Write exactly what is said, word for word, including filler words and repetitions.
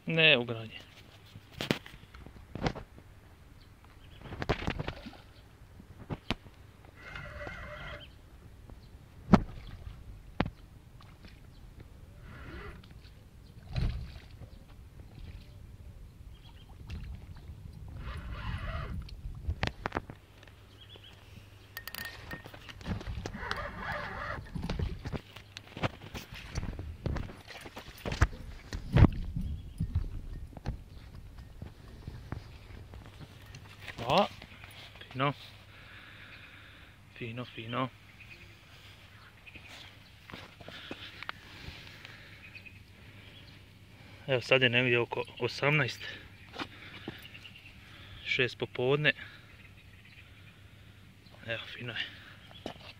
Ne u granje. O, fino, fino, fino. Evo sad je negdje oko osamnaest, šest popodne. Evo, fino je.